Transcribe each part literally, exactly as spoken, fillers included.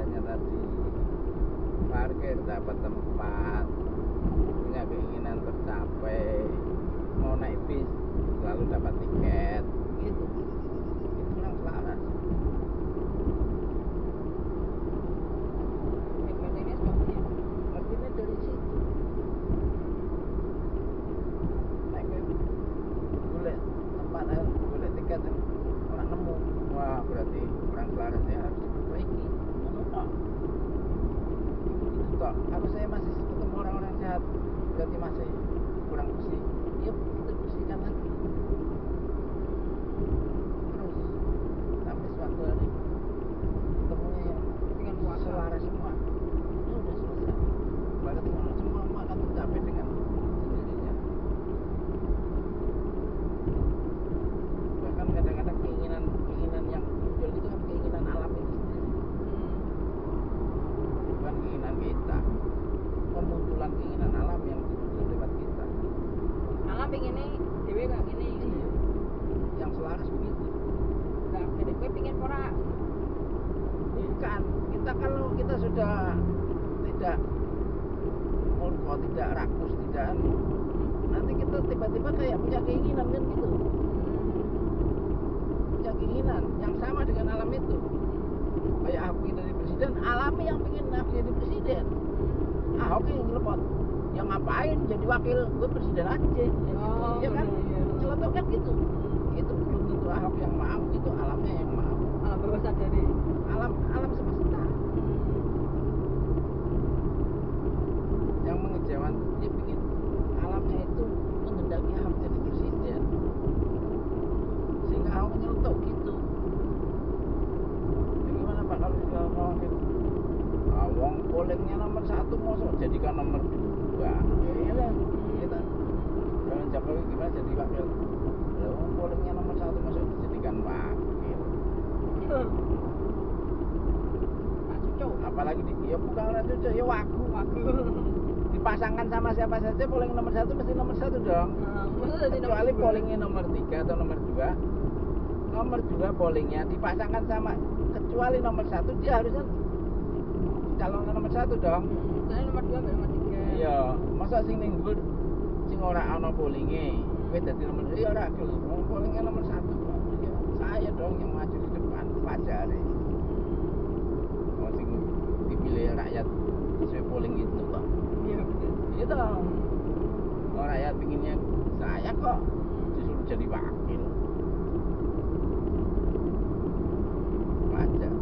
misalnya tadi parkir dapat tempat, punya keinginan tercapai, mau naik bis selalu dapat tiket, gitu. Itu kurang selaras. Artinya dari situ naik ke boleh tempat, boleh tiket orang nemu, wah berarti kurang selarasnya harus diperbaiki. Menurut itu toh, kalau saya masih ketemu orang-orang sehat berarti masih kurang bersih, ya kita bersihkan lagi terus sampai suatu hari ketemunya yang dengan selaras semua, ya udah selesai. Berarti semua akan tercapai dengan sendirinya. Bahkan kadang-kadang keinginan keinginan yang muncul itu kan keinginan alam itu sendiri, bukan keinginan kita. Pemunculan keinginan alam yang muncul lewat kita. Alam pengen ini, dewe nggak gini. Iya, yang selaras begitu. Nggak, jadi gue pengen pora. Bukan, kita kalau kita sudah tidak mulko, tidak rakus, tidak anu, nanti kita tiba-tiba kayak punya keinginan kan gitu, punya keinginan yang sama dengan alam itu. Kayak aku ingin jadi presiden, alamnya yang pengen aku jadi presiden. Ahok yang nyelepot, yang ngapain jadi wakil, gue presiden aja. Oh, Ya kan, iya. nyeletuk kan gitu. Itu belum tentu Ahok yang mau, itu alamnya yang mau. Alam bawah sadari. Alam alam semesta yang mengejauhan, dia bikin alamnya itu menghendaki Ahok jadi presiden, sehingga Ahok nyeletuk gitu. Bagaimana Pak kalau sudah ngomongin awang polingnya nomor satu mosok jadikan nomor dua, ya iyalah kita kalau Jokowi gimana jadi wakil, lalu polingnya nomor satu mosok dijadikan wakil. Pak Cucu. Apalagi di, ya bukan orang cucu, ya wagu Wagu. dipasangkan sama siapa saja, polling nomor satu mesti nomor satu dong. Nah, masa jadi Kecuali nomor dua? pollingnya nomor tiga atau nomor dua, nomor dua pollingnya dipasangkan sama, kecuali nomor satu dia harusnya calon nomor satu dong. Hmm, saya nomor dua, nomor tiga. Iya, masa sing ning nggon sing ora ana pollinge, kowe dadi nomor iya ora gelem. Wong pollingnya nomor satu. Ya, saya dong yang maju di depan pajare. Oh sing dipilih rakyat sesuai polling itu kok. Iya betul. Iya dong. Oh, rakyat pinginnya saya kok disuruh jadi wakil. Wajar.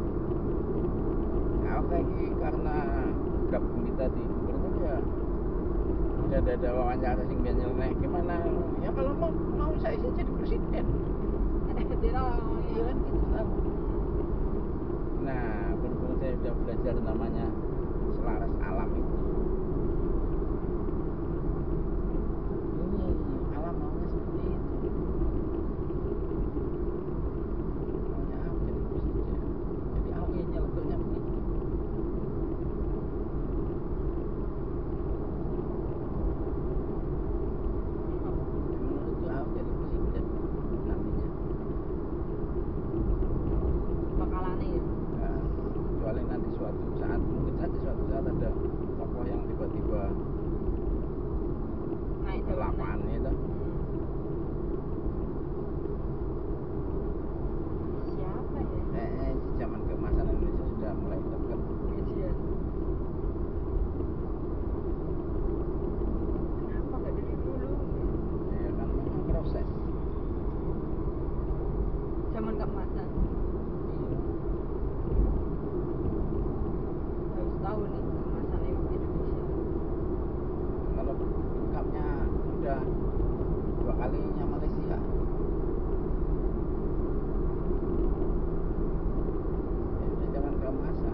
Nah, oke ini karena gabung kita di gubernur ya udah ada, ada wawancara sing biar nyeleneh gimana ya, kalau mau mau saya sih jadi presiden. Tidak. Iya kan gitu kan. Nah berhubung saya udah belajar namanya selaras alam itu, ini alam maunya seperti itu, maunya apa jadi presiden, jadi awalnya nyeletuknya begitu. Menurutku Ahok jadi presiden nantinya. Bakalannya ya. Nah, kecuali nanti suatu saat, mungkin saja suatu saat ada tokoh yang tiba-tiba Naik ke lapangan itu. Siapa ya? Kayaknya di zaman keemasan Indonesia sudah mulai dekat. Gajian. Kenapa gak dari dulu? Ya kan memang proses. Zaman keemasan. Iya. Harus tahu nih keemasan Indonesia. Kalau lengkapnya udah dua kalinya Malaysia. Ya udah zaman keemasan.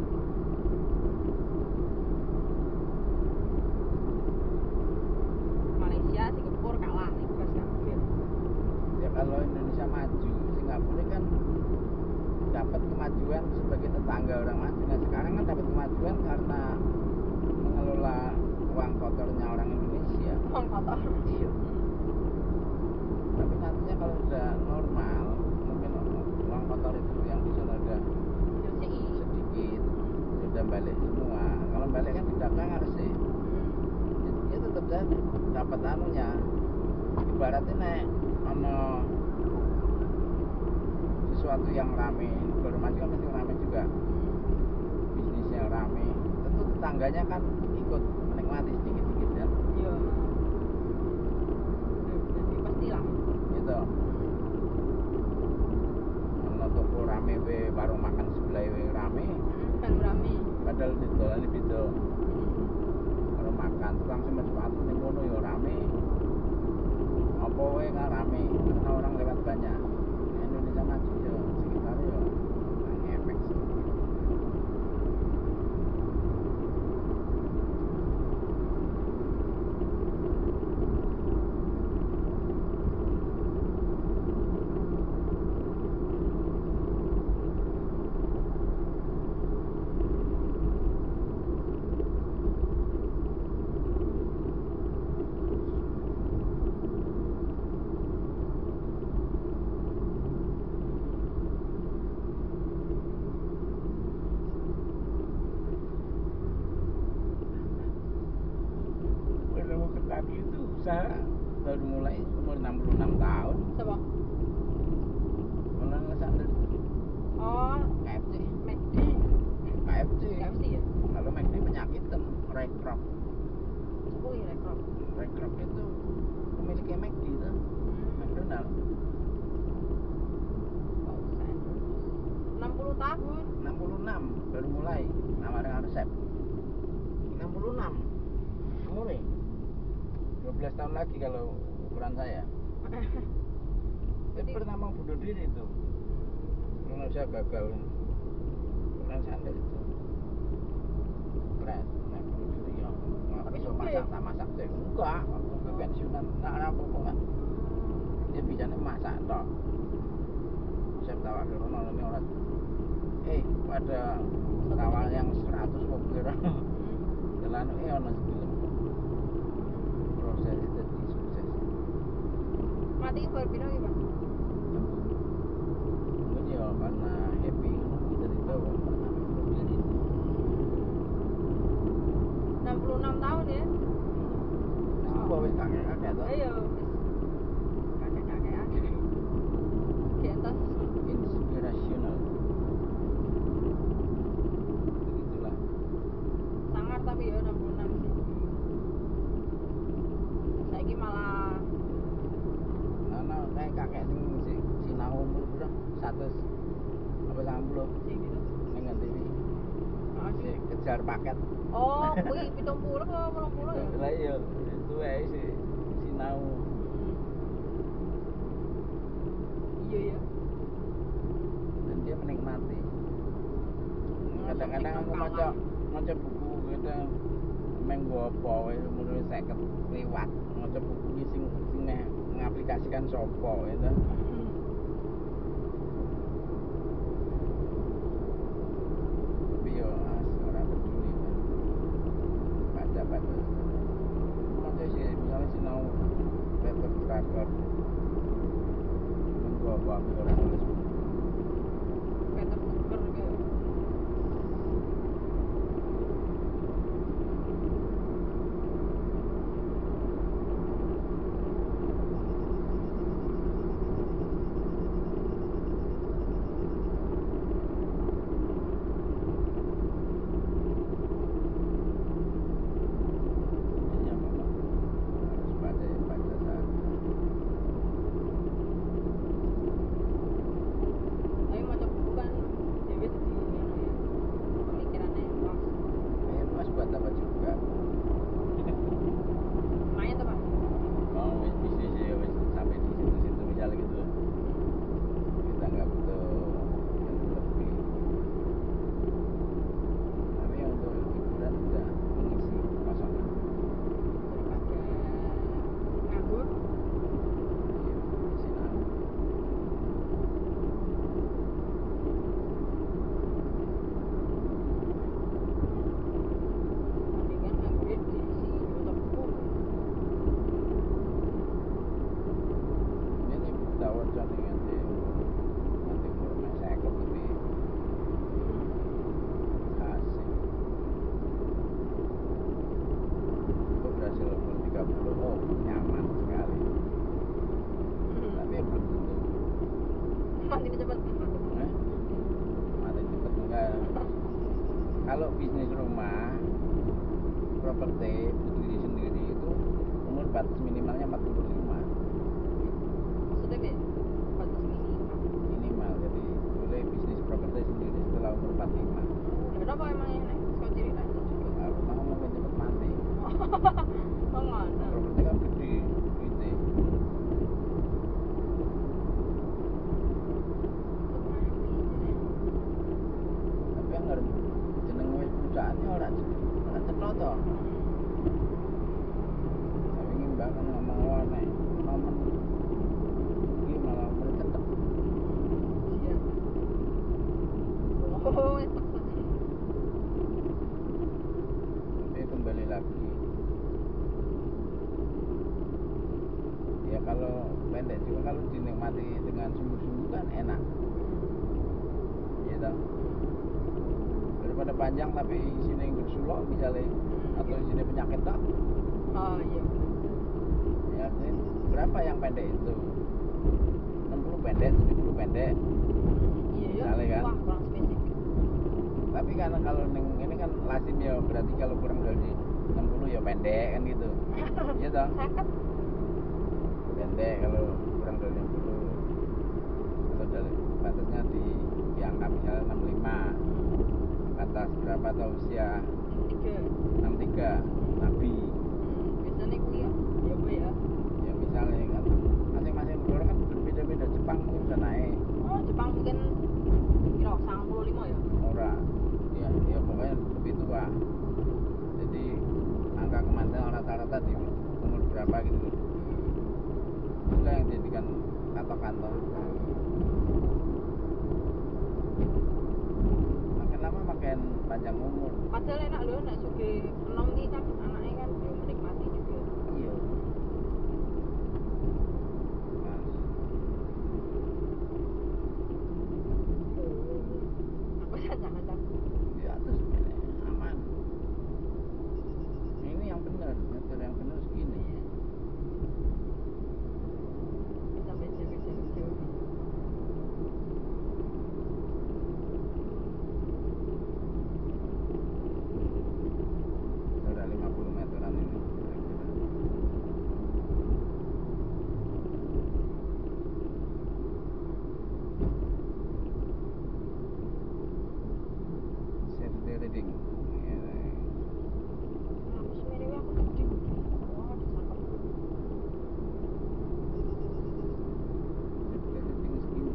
Malaysia, Singapura kalah nih pas kabeh. Ya kalau Indonesia maju, Singapura kan dapat kemajuan sebagai tetangga orang maju. Nah sekarang kan dapat kemajuan karena mengelola uang kotornya orang Indonesia. Uang kotor. Iya. Tapi nantinya kalau sudah normal, mungkin uang kotor itu yang di sana udah Bersih. sedikit balik semua. Kalau balik kan tidak harus sih. Hmm. Ya tetap saja dapat anunya. Ibaratnya nek ono sesuatu yang rame, informasi kan pasti rame juga. Bisnisnya rame, tentu tetangganya kan ikut menikmati sedikit-sedikit ya. Iya. Jadi pastilah. Gitu. Ono toko rame we, warung makan sebelah we rame, Hmm, baru rame. padahal didolan beda. Warung makan tukang semut sepatu ning ngono ya rame. Apa we kan rame, karena orang lewat banyak. Indonesia maju ya sekitar ya ngefek sih. Ilmu ketani itu usaha baru mulai umur enam puluh enam tahun. Siapa? Mulai ngesandar Oh, K F C. McD. K F C. K F C ya? Kalau McD penyakit tem, Rekrop. Siapa ini rekrut? Rekrop itu pemiliknya McD itu, Hmm. McDonald. enam puluh tahun. enam puluh enam baru mulai nawarin resep. enam puluh enam umurnya dua belas tahun lagi kalau ukuran saya. Dia Jadi- pernah mau bunuh diri itu karena saya gagal ukuran sandal itu keren. Nah, bunuh diri ya nggak Tapi bisa suka masak ya? tak masak deh enggak aku pensiunan tak ada apa kan dia bisanya masak toh. Saya tawa ke Rono ini orang eh pada tawa yang seratus kok kira jalan eh ono sebelum proses itu di sukses Mati baru pindah gitu. mungkin ya karena happy kita dibawa pernah bunuh diri enam puluh enam tahun ya. itu bawa kakek-kakek tuh Ayo. Kakek-kakek aja. Di atas. inspirational begitulah. Sangar tapi ya enam puluh enam sih. Saiki malah Nah, kayak kakek sing si sinau umur berapa? seratus apa sembilan puluh sing gitu. ning T V. Ah, Si kejar paket. oh, kuwi pitung puluh apa telung puluh ya? Lah iya, itu ae si sinau. Iya ya. Dan dia menikmati. Kadang-kadang aku maca maca buku gitu meng gua apa wae umur seket liwat maca buku iki sing sing ngaplikasikan sapa gitu. Tapi yo as ora peduli kan. Baca-baca. Maca sih misalnya sinau paper tracker. Meng gua apa aku ora nulis. Peter Cooper kayak. kalau bisnis rumah properti berdiri sendiri itu umur batas minimalnya empat puluh lima Maksudnya kayak batas minimal. minimal, jadi boleh bisnis properti sendiri setelah umur empat puluh lima. Lah kenapa emangnya nek kau cerita itu juga? Kalau rumah mungkin cepet mati. Oh ngono. Properti kan gede, gede. Tapi yang harus jeneng wis perusahaannya ora ora cetha to. Saya ingin banget ngomong wah nek nomen iki malah merecet. Iya. Oh, itu Tapi kembali lagi ya kalau pendek juga kalau dinikmati dengan sungguh-sungguh kan enak, iya toh, daripada panjang tapi isinya gersulok misalnya atau isinya penyakit tak oh iya. ya kan? Berapa yang pendek itu enam puluh pendek, tujuh puluh pendek. Iya ya. Misalnya kan. Wah, kurang spesifik. Tapi karena kalau neng ini kan lazim ya, berarti kalau kurang dari enam puluh ya pendek kan gitu. Iya toh, Seket. pendek kalau kurang dari enam puluh atau dari batasnya di, di angka misalnya enam puluh lima, batas berapa atau usia Tiga. enam puluh tiga nabi Hmm, biasanya ku ya. Ya apa ya? ya misalnya kan masing-masing negara kan berbeda-beda. Jepang mungkin bisa naik Oh, Jepang mungkin kira sembilan puluh lima ya. ora ya, ya pokoknya lebih tua, jadi angka kematian rata-rata di umur berapa gitu loh. Itulah yang dijadikan patokan toh. Makin lama makin panjang umur. Padahal enak loh, nek suge enom iki kan anaknya kan yo menikmati juga. Iya mas, Aku jangan tak. di atas ini aman. Ini yang benar, nyetir yang benar segini. Bisa baca baca baca. Sudah lima puluh meteran ini safety reading ya. Aku sebenarnya aku gede. Wah, cakep. Safety reading segini.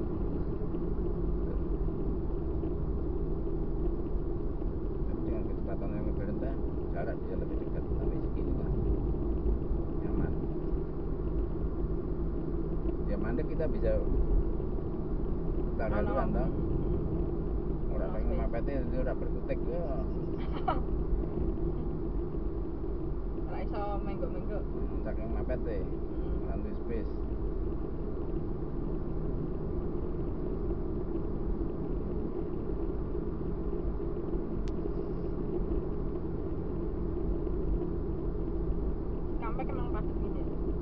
Tapi dengan kecepatan yang lebih rendah jarak bisa lebih dekat, tapi segini lah nyaman. Ya mandek kita bisa putar haluan toh. Orang yang mapetnya itu udah berkutik ya. Ora iso menggok-menggok. Saking mapetnya nanti space. Kampek emang padet gini.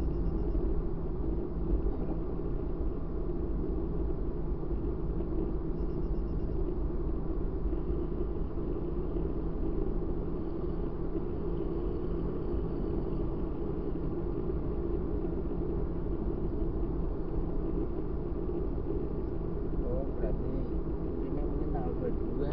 Oh berarti ini mungkin tanggal dua puluh dua.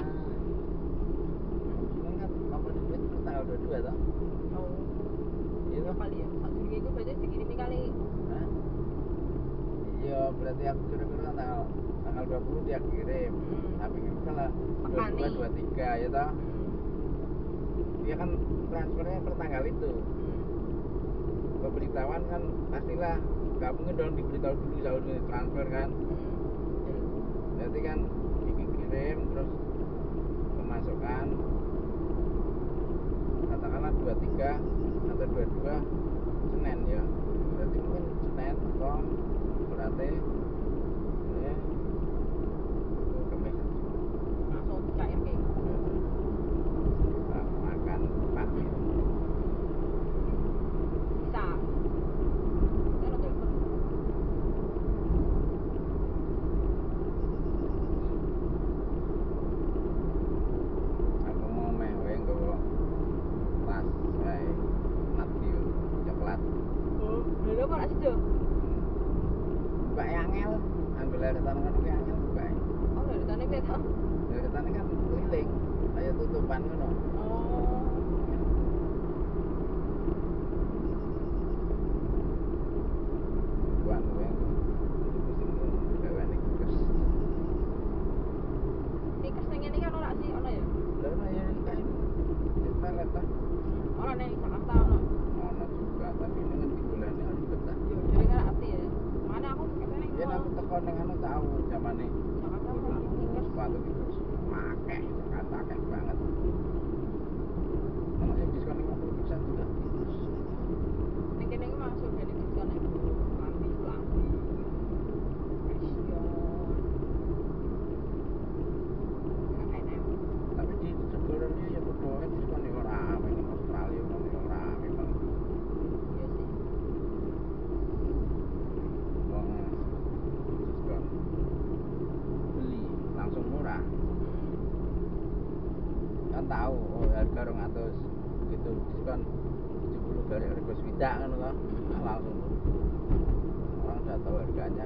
Ini kan nomor duit per tanggal dua puluh dua toh. Oh, Iya itu toh. kali ya. Satu dua itu berarti dikirimi kali. Hah? Iya berarti aku kira-kira tanggal tanggal dua puluh dia kirim. Hmm. Tapi ini salah dua puluh dua, Pekani. dua puluh tiga ya toh. Dia kan transfernya per tanggal itu. Pemberitahuan kan pastilah nggak mungkin dong diberitahu dulu jauh ini transfer kan. Berarti kan dikirim terus pemasukan katakanlah dua puluh tiga atau dua puluh dua Senin ya. Berarti mungkin Senin atau berarti ya Kamis Langsung dicair kayak gitu. kita makan pagi. Bisa. Kan ada telepon. Aku mau deretan kan oke angel buka. Oh, dari tadi beta. Deretan kan keliling, kayak tutupan ngono. Oh. Bukan gue musim gawe nih terus. Tikus yang ini kan ora sih, ono ya? Lalu ya kan pelet lah. Ora ning Jakarta ono. Ono juga tapi dengan bulannya harus betah. Yo, jadi kan arti ya. Mana aku kesana ning Ya mall. aku tekan ning anu tahu zamane Jakarta dulu kok tikus. sepatu gitu akeh kata akeh banget. Kalau yang diskon lima puluh persen juga. Ning kene iki masuk dari diskon nek lambi lambi. Fashion. K N M. Tapi di sebenarnya ya berdoa diskon ya ora ame ning Australia kan ya ora ame banget. Iya sih. Wong diskon beli langsung murah. Kan tahu oh harga rong atus gitu diskon tujuh puluh dari harga swidak kan loh langsung orang udah tahu harganya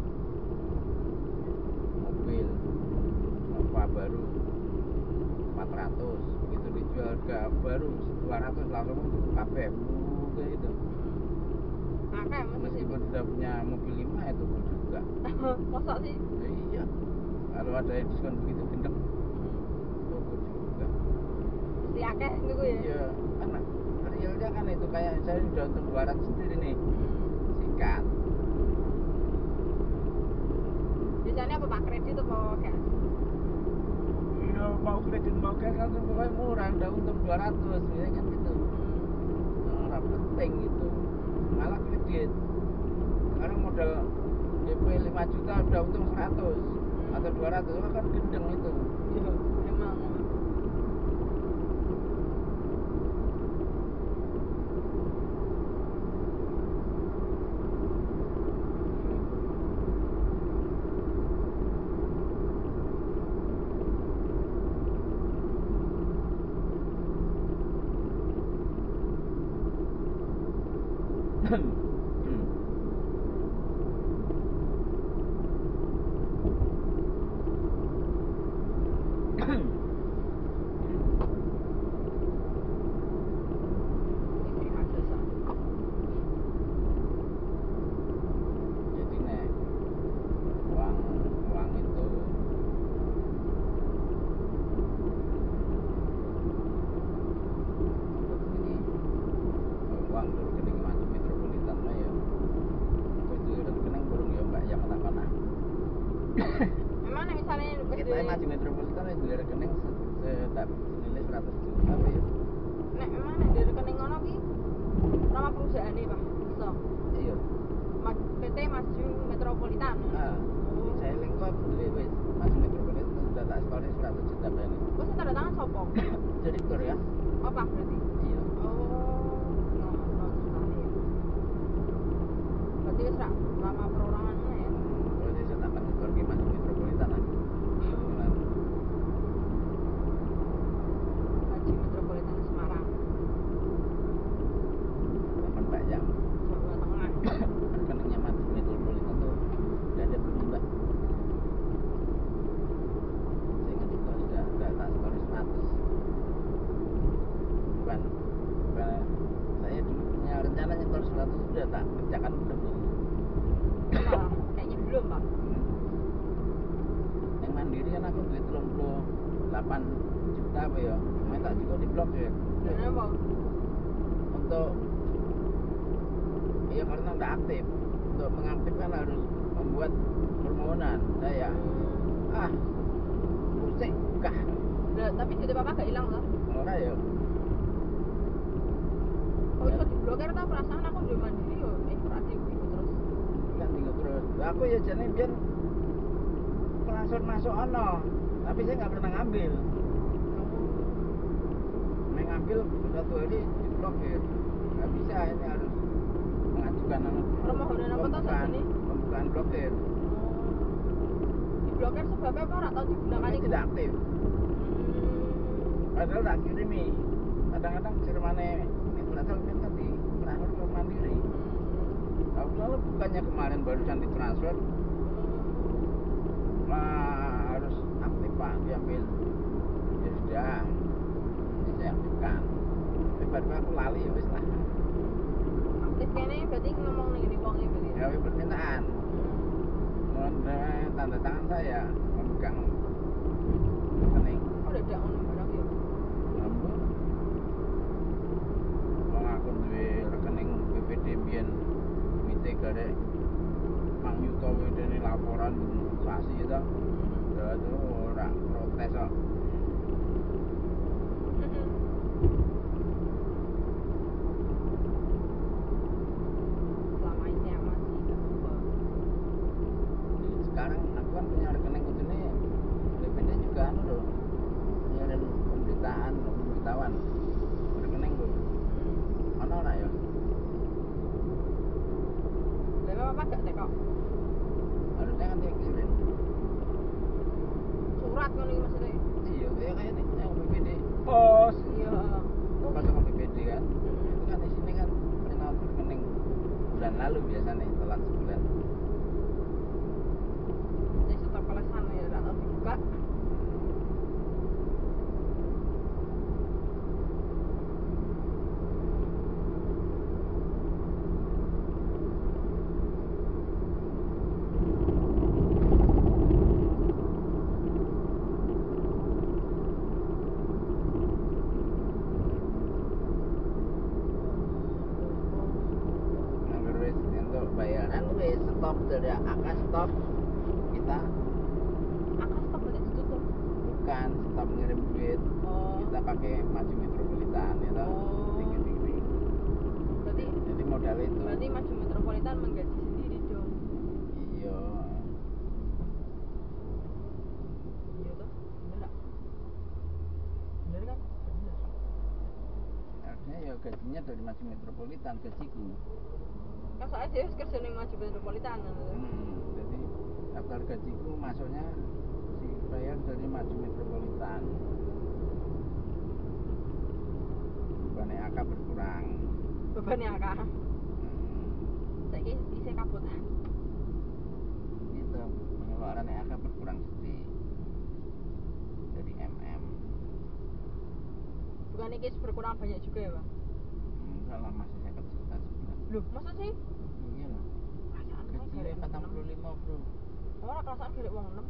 mobil Nova baru empat ratus begitu dijual harga baru dua ratus langsung untuk K P kayak gitu Akeh mesti meskipun sudah punya mobil lima itu pun juga mosok sih. ya iya kalau ada diskon begitu gendeng itu juga Mesti akeh niku ya. iya kan realnya kan itu kayak saya udah untung dua ratus sendiri nih sikat Biasanya apa Pak kredit apa cash? iya mau kredit mau cash langsung pokoknya murah udah untung dua ratus ya kan gitu orang penting itu malah kredit sekarang modal D P lima juta udah untung seratus atau dua ratus itu kan gendeng itu Iya, memang. Diterima jasa. jadi nek uang uang itu untuk ini uang dulu rekening masuk metropolitan lah ya terus di rekening burung ya mbak yang apa nah Memang nek misalnya kita masih metropolitan itu di rekening sedap senilai seratus juta apa ya nek memang nek di rekening ngono ki nama perusahaan nih Pak. Iso. iya Ma- P T Maju Metropolitan. ah Oh. saya lingkup aku beli wes masuk metropolitan sudah tak story seratus juta ini Kok sing tanda tangan sopo? jadi tur ya Apa berarti? iya Oh, ngono ceritane. Berarti wis ra lama perorangan ngono ya. berarti saya tak akan store masuk metropolitan lah Haji Metropolitan Semarang, delapan mbak jam Jawa Tengah. rekeningnya masuk metropolitan tuh udah ada bunyi mbak saya ingat itu sudah sudah tak story seratus bukan bukan saya dulu punya rencana nyetor seratus sudah tak kerjakan belum ini Malah kayaknya belum Pak. yang mandiri kan aku duit tiga puluh delapan juta apa ya main tak juga di blok ya Bener apa? untuk iya karena udah aktif untuk mengaktifkan harus membuat permohonan saya ah pusing enggak Lah, tapi jadi Papa gak hilang loh. ora ya Oh, iso diblokir ta perasaan aku yo mandiri yo eh ora diiku terus. kan tinggal terus aku ya jane biar transfer masuk ono tapi saya nggak pernah ngambil Neng ngambil satu hari diblokir nggak bisa ini harus mengajukan anu Permohonan apa toh pembukaan sajane? pembukaan blokir Diblokir sebabnya apa ora tau digunakan tapi iku. tidak aktif Hmm. padahal tak kirimi kadang-kadang kirmane internasional kan di transfer ke mandiri aku selalu bukannya kemarin barusan ditransfer Wah, harus aktif Pak, diambil. Ya sudah, ini saya aktifkan. Tiba-tiba aku lali ya wis lah. Aktif kene berarti ngomong ning ngene wonge berarti. Gawe permintaan. Mohon tanda tangan saya memegang rekening. Oh, dadak ngono barang ya. Lampu. Wong aku duwe rekening B P D mbiyen wite garek mang yuta wedene laporan sasi to. Ya itu ora protes kok. Selama ini saya masih enggak berubah. Sekarang aku kan punya rekening kudune B P D juga anu lho. Nyiarin pemberitaan, pemberitahuan. Rekening lho. Ono ora ya? Lah apa gak tekok? Harusnya kan dia kirim. Surat ngono iki maksudnya. Iya, kayak kayak nih, yang B P D pos. Iya. Pas sama B P D kan. Itu kan di sini kan final rekening bulan lalu biasanya telat sebulan. Jadi stok kolesan ya ora tau dibuka. Angger wis entuk bayaran wis stop dari angka stop kita Akan stok berarti ditutup. bukan stop ngirim duit. Oh. Kita pakai maju metropolitan ya toh. Oh. Dikit-dikit. Berarti Jadi modal itu. berarti maju metropolitan menggaji sendiri dong. Iya. Iya toh? Bener gak? Bener kan? Bener. Harusnya ya gajinya dari maju metropolitan gajiku. Kan soalnya dia harus kerja ning maju metropolitan. Hmm, jadi daftar gajiku masuknya si bayar dari maju metropolitan. Beban E A K berkurang. Bebannya akak. Hmm, Saiki isih kabut. itu pengeluaran E A K berkurang sedikit dari M M. Bukan iki berkurang banyak juga ya, Bang? Enggak lah, masih saya juta sebulan. Loh, masa sih? Iya lah. Perasaan Gajinya empat puluh lima bro. Oh, ora perasaan garek wong enam.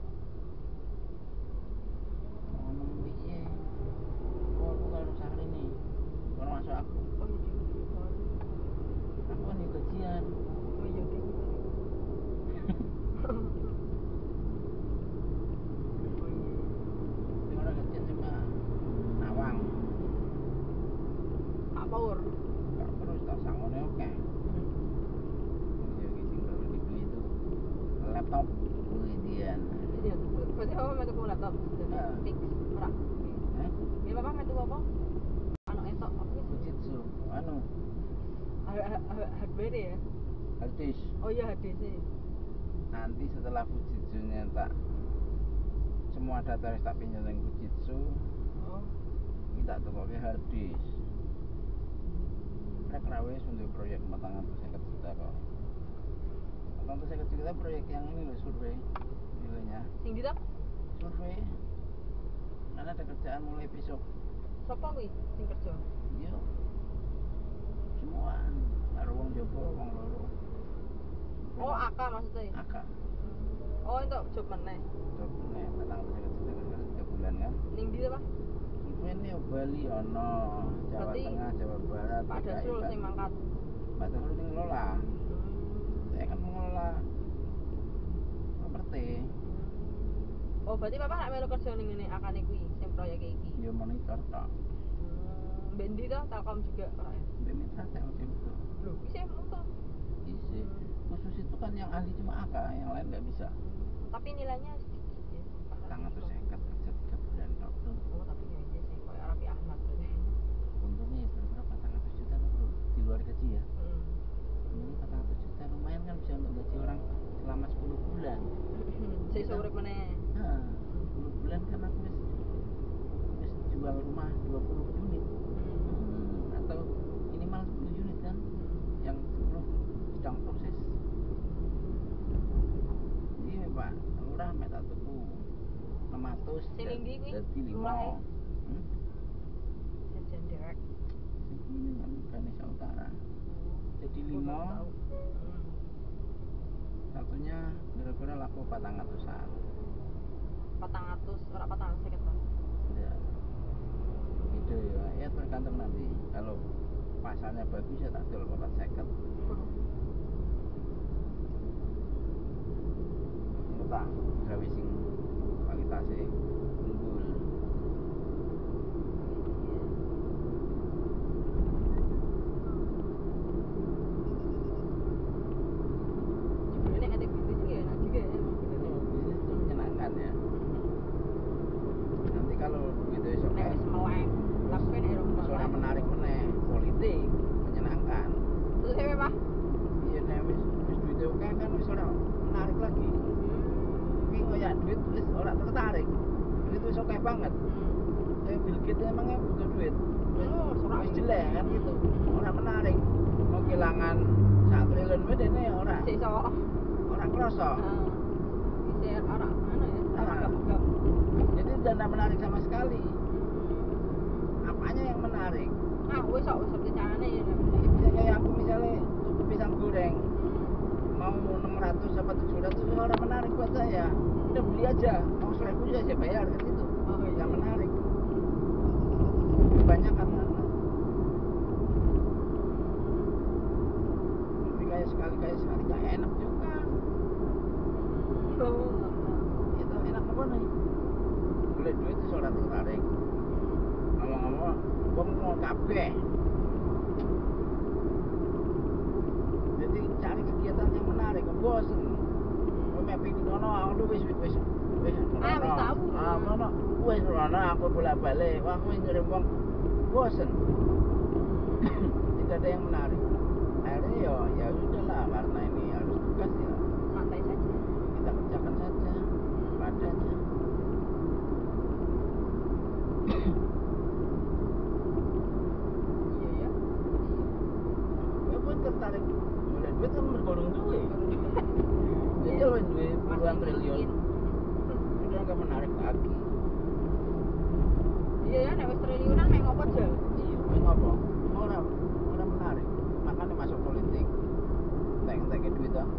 Mau nemu piye? Oh, aku kalau sehari ini baru masuk aku. Oh iya, ding. Aku kan juga gajian. Oh iya, ding. Tapi orang gajian cuma nawang. Pak Power. Gak perlu tak sangone oke. Ya sing perlu dibeli itu laptop Widian. Iya, berarti apa metu ku laptop? Heeh. Fix, ora. Eh? Ya Bapak metu apa? Anu esok apa sih? Fujitsu anu Hardware ya? harddisk. Oh iya, H D C. Nanti setelah Fujitsu-nya tak semua data harus tak pinjam yang Fujitsu, Oh. kita tukoke harddisk. Rek rawes untuk proyek empat ratus lima puluh juta kok. empat ratus lima puluh juta proyek yang ini loh, survei nilainya. Sing di ta? Survei. Mana ada kerjaan mulai besok. Sopo kuwi sing kerja? Iya. Semua. Karo wong Joko, wong loro. Oh, A K maksudnya. Aka. Oh, untuk job meneh. Job nih empat ratus lima puluh juta kan tiga bulan kan. Ning ndi ta, Pak? Survei ini Bali ono, Jawa Berarti Tengah, Jawa Barat, Pak Dasrul sing mangkat. Pak Dasrul sing ngelola. Saya kan mengelola properti. Oh, berarti Bapak nak melu kerja ning ngene akane kuwi, sing proyek iki. Ya monitor tok. Hmm, Mbak ndi to? Telkom juga ora ya? Mbak Mitra Telkom itu. Loh, iki mutu. Isi. Khusus itu kan yang ahli cuma Aka, yang lain nggak bisa. Tapi nilainya sedikit ya. empat ratus seket kerja tiga bulan tok. Oh, tapi ya iya sih, kayak Raffi Ahmad berarti. Untungnya ya berapa empat ratus juta tuh bro, di luar gaji ya. Hmm. Ini empat ratus juta lumayan kan bisa untuk gaji orang selama sepuluh bulan. Sik urip meneh. Nah, sepuluh bulan kan aku wis wis jual rumah dua puluh unit. Hmm, atau minimal sepuluh unit kan. Yang sepuluh sedang proses. Ini Pak Lurah minta tuku ratus Sing ning ndi kuwi? jadi lima. Lurahe? Hmm? Jajan direct. Ini kan Ganesha Utara. Jadi lima. Hmm. Satunya kira-kira laku patang atusan. Patang atus, ora patang seket Pak. Ya. Gitu ya. Ya tergantung nanti. Kalau pasarnya bagus ya tak jual papat seket. Entah, gawe sing kualitasnya unggul. Sebenarnya ada bisnis ya, enak juga ya emang bener. Oh, bisnis itu menyenangkan ya. Nanti kalau gitu esok Nek wis melek, tapi kan erong suara melek. menarik meneh, politik menyenangkan. Terus ewe Pak? Iya nek wis wis duit oke kan wis ora menarik lagi. Ki koyak duit wis ora tertarik. Duit wis oke banget. Kayak Bill Gates emangnya butuh duit. Oh, ora Wis jelek kan gitu. Ora menarik. Mau kehilangan satu triliun wae dene ora. Sik iso. Ora kroso. Heeh. Isih ora anu ya, ora Ah. gap-gap. Jadi tidak menarik sama sekali. Apanya yang menarik? Ah, wis kok wis ngerti carane ya. Ya kayak aku misalnya tuku pisang goreng mau enam ratus apa tujuh ratus itu orang menarik buat saya. Udah beli aja, mau seribu juga saya bayar kan itu. Oh, iya. Yang menarik. Lebih banyak kan karena tapi kayak sekali kayak sekali gak enak juga. Oh, Itu enak apa nih? Boleh duit itu orang tertarik. Ngomong-ngomong, gua mau kabeh. Jadi cari kegiatan yang menarik, bosen. Kowe mapping di kono, aku wis wis wis wis Ah, wis rono. tahu. Ah, kono wis rono aku bolak-balik. Wah, aku ngirim wong bosen. Tidak ada yang menarik. Akhirnya ya ya udahlah karena ini harus tugas ya santai saja. kita kerjakan saja padanya. Iya ya. Gue pun tertarik mulai duit kan bergolong duit. Jadi lo duit puluhan triliun udah gak menarik lagi. Iya ya, nek wis triliunan mek ngopo aja. Iya, main apa? Orang orang menarik. Makanya masuk politik. Entek-entek duit ah.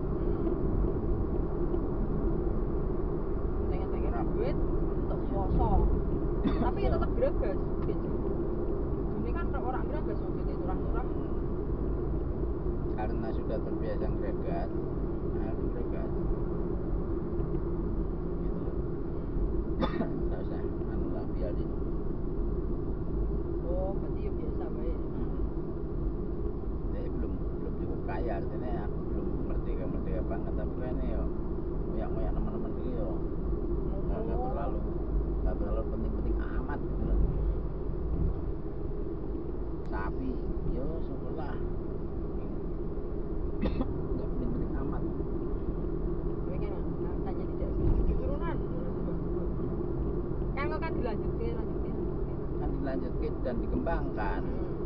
Tengah-tengah duit untuk poso. Tapi ya tetap greges gitu. Ini kan orang greges wong duit turah-turah. Karena sudah terbiasa gregas, harus gregas. Gitu. Nggak usah, anu lah biarin. Oh, berarti ya biasa bae. Jadi belum belum cukup kaya, artinya aku belum merdeka merdeka banget. Tapi kan ini yo, moyak-moyak teman-teman ini yo, nggak nggak terlalu nggak terlalu penting-penting amat gitu loh. Sapi, yo syukurlah. Nggak penting-penting amat. Kowe kan katanya tidak bisa keturunan. Kan kok kan dilanjutin, lanjutin. Kan dilanjutkan dan dikembangkan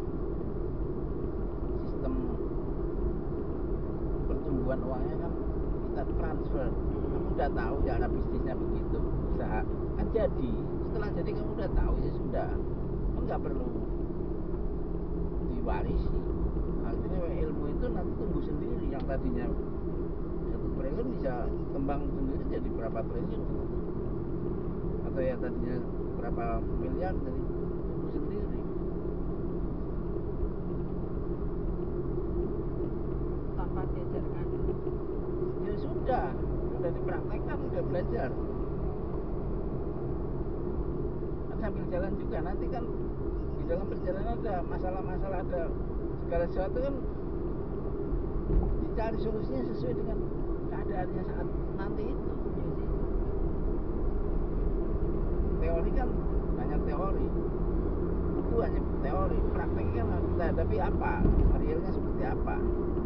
sistem pertumbuhan uangnya kan kita transfer. Kamu udah tahu cara bisnisnya begitu, usaha kan jadi. Setelah jadi kamu udah tahu ya sudah, kan nggak perlu diwarisi. Artinya ilmu itu nanti tumbuh sendiri. Yang tadinya satu triliun bisa kembang sendiri jadi berapa triliun, atau ya tadinya berapa miliar jadi tumbuh sendiri. Tanpa diajarkan. Ya sudah, sudah dipraktekkan, sudah belajar. Kan sambil jalan juga nanti kan di dalam perjalanan ada masalah-masalah, ada segala sesuatu kan dicari solusinya sesuai dengan keadaannya saat nanti itu. Teori kan hanya teori, buku hanya teori, prakteknya kan harus kita hadapi apa, realnya seperti apa.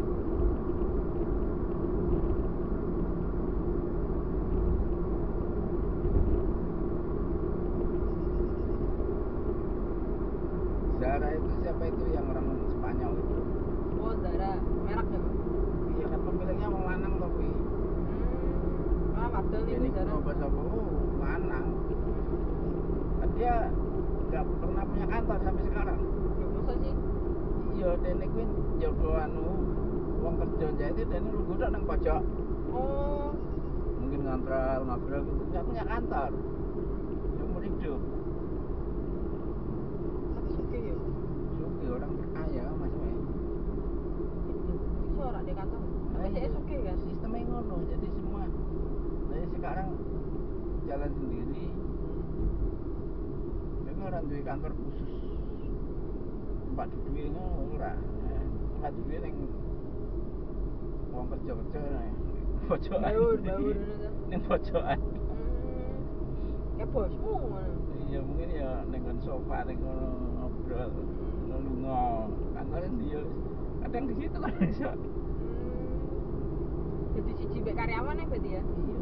Zara itu siapa itu yang orang Spanyol itu? Oh, Zara, merek ya, Pak? Iya kan pemiliknya wong lanang to kuwi. Hmm. Ah, padahal itu Jadi Zara. kok bahasa oh lanang. dia nggak pernah punya kantor sampai sekarang. Loh, masa sih? Iya, dene kuwi njogo anu wong kerja jahit dene lu godok nang pojok. Oh, Mungkin ngontrak ngobrol gitu, nggak punya kantor. Ya umur hidup. tapi suki ya. Suki orang berkaya Mas Mei. Bisa ora di kantor. Tapi saya suki kan. Sistemnya ngono, jadi semua. Jadi sekarang jalan sendiri. Ini orang duwe kantor khusus. Tempat duwe ngono ora. Tempat duwe ning wong kerja-kerja ning pojokan. Baur, baur ngono ta. Ning pojokan. Hmm. Ya bosmu ngono. Iya mungkin ya ning nggon sofa ning ngono ngobrol. Lunga. Kantore ndi yo. Kadang di situ kan iso. Hmm. Jadi siji mbek karyawan ya berarti ya? Iya.